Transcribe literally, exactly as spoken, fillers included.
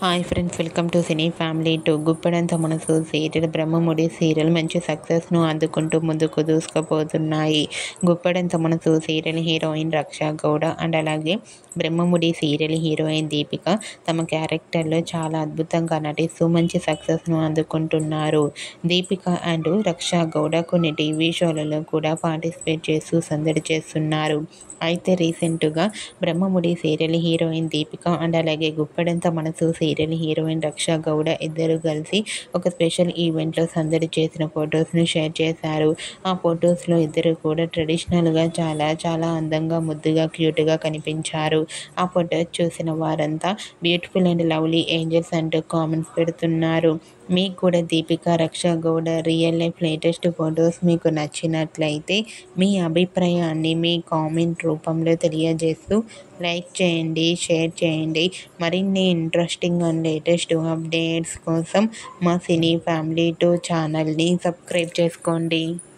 Hi friends, welcome to cine family two. Guppedantha Manasu serial Brahmamudi serial మంచి సక్సెస్ను అందుకుంటూ ముందుకు దూసుకుపోతున్నాయి. Guppedantha Manasu serial heroine Raksha Gowda and అలాగే బ్రహ్మముడి సీరియల్ హీరోయిన్ దీపిక తమ క్యారెక్టర్లో చాలా అద్భుతంగా నటిస్తూ మంచి సక్సెస్ను అందుకుంటున్నారు. దీపిక అండ్ రక్షా గౌడ కొన్ని టీవీ షోలలో కూడా పార్టిసిపేట్ చేస్తూ సందడి చేస్తున్నారు. అయితే రీసెంట్గా Brahmamudi serial heroine Deepika and అలాగే గుప్పెడంత మనసు సీరియల్ హీరోయిన్ రక్షా గౌడ ఇద్దరు కలిసి ఒక స్పెషల్ ఈవెంట్లో సందడి చేసిన ఫొటోస్ను షేర్ చేశారు. ఆ ఫొటోస్లో ఇద్దరు కూడా ట్రెడిషనల్గా చాలా చాలా అందంగా ముద్దుగా క్యూట్గా కనిపించారు. ఆ ఫొటోస్ చూసిన వారంతా బ్యూటిఫుల్ అండ్ లవ్లీ ఏంజల్స్ అంటూ కామెంట్స్ పెడుతున్నారు. మీకు కూడా Deepika Raksha Gowda real life latest photos మీకు నచ్చినట్లయితే మీ అభిప్రాయాన్ని మీ కామెంట్ రూపంలో తెలియజేస్తూ లైక్ చేయండి, షేర్ చేయండి. మరిన్ని ఇంట్రెస్టింగ్ అండ్ లేటెస్ట్ అప్డేట్స్ కోసం మా సినీ ఫ్యామిలీ టూ ఛానల్ని సబ్స్క్రైబ్ చేసుకోండి.